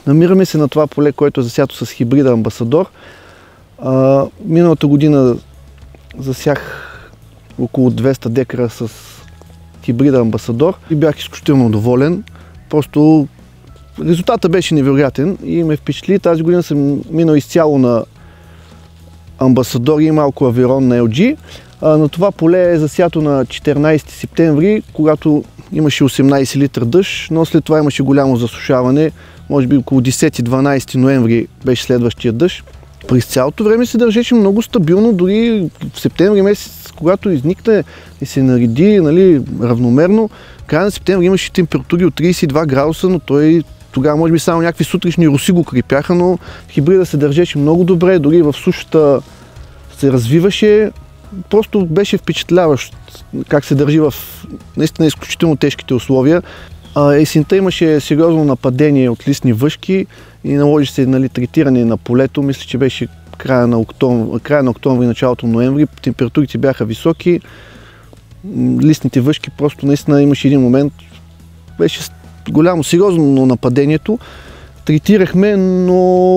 Намираме се на това поле, което е засято с хибрида Амбасадор. Миналата година засях около 200 декара с хибрида Амбасадор и бях изключително доволен. Просто резултатът беше невероятен и ме впечатли. Тази година съм минал изцяло на Амбасадор и малко Авирон на LG. На това поле е засято на 14 септември, когато имаше 18 литра дъжд, но след това имаше голямо засушаване. Може би около 10-12 ноември беше следващия дъжд. През цялото време се държеше много стабилно, дори в септември месец, когато изникне и се нареди, нали, равномерно. В края на септември имаше температури от 32 градуса, но той тогава може би само някакви сутрешни роси го крепяха, но хибрида се държеше много добре, дори в сушата се развиваше. Просто беше впечатляващ как се държи в наистина изключително тежките условия. Есента имаше сериозно нападение от листни въшки и наложи се, нали, третиране на полето. Мисля, че беше края на октомври, началото на ноември. Температурите бяха високи. Листните въшки просто наистина имаше един момент. Беше голямо, сериозно нападението. Третирахме, но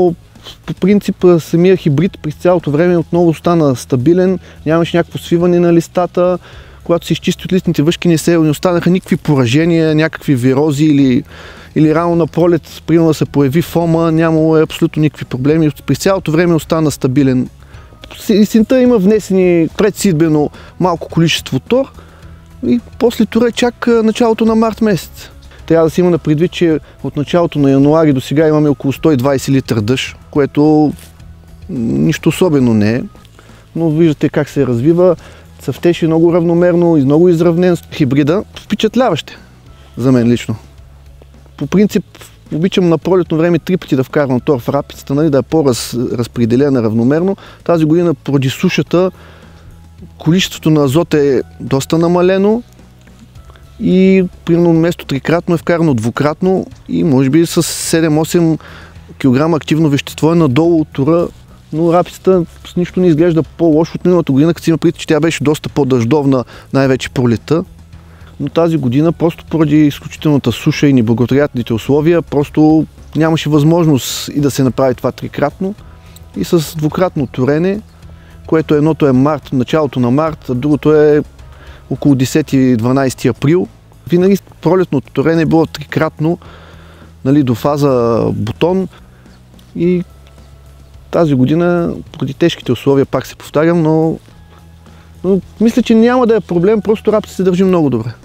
по принцип самия хибрид през цялото време отново остана стабилен. Нямаше някакво свиване на листата. Когато се изчисти от листните въшки, не останаха никакви поражения, някакви вирози или рано на пролет, примерно да се появи фома, нямало абсолютно никакви проблеми. През цялото време остана стабилен. Есента има внесени предсидбено малко количество тор и после тура е чак началото на март месец. Трябва да се има на предвид, че от началото на януари до сега имаме около 120 литра дъжд, което нищо особено не е, но виждате как се развива. Цъфтеше много равномерно и много изравнен хибрида. Впечатляващ за мен лично. По принцип обичам на пролетно време 3 пъти да вкарвам тор в рапицата, нали, да е по-разпределена равномерно. Тази година поради сушата количеството на азот е доста намалено и примерно вместо трикратно е вкарано двукратно и може би с 7-8 кг активно вещество е надолу от тура. Но рапицата с нищо не изглежда по-лошо от миналата година, като си има предвид, че тя беше доста по-дъждовна, най-вече пролета. Но тази година, просто поради изключителната суша и неблагоприятните условия, просто нямаше възможност и да се направи това трикратно. И с двукратно торене, което едното е март, началото на март, а другото е около 10-12 април. Винаги пролетното торене е било трикратно, нали, до фаза бутон и тази година, поради тежките условия, пак се повтарям, но мисля, че няма да е проблем, просто рапицата се държи много добре.